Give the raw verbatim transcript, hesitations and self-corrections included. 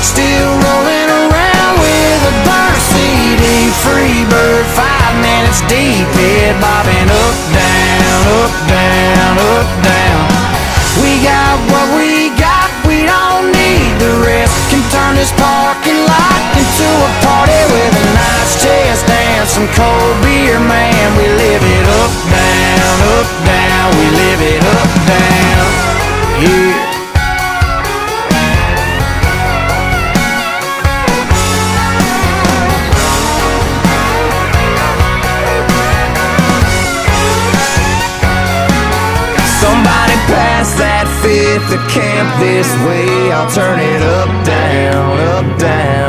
Still rolling around with a burnt C D. Free bird, five minutes deep, head bobbing up, down, up, down, up, down. We got what we got, we don't need the rest. Can turn this parking lot into a party with a nice chest and some cold beer, man. We live it up, down, up, down. We live it up, down, yeah. Somebody pass that fifth to camp this way. I'll turn it up, down, up, down.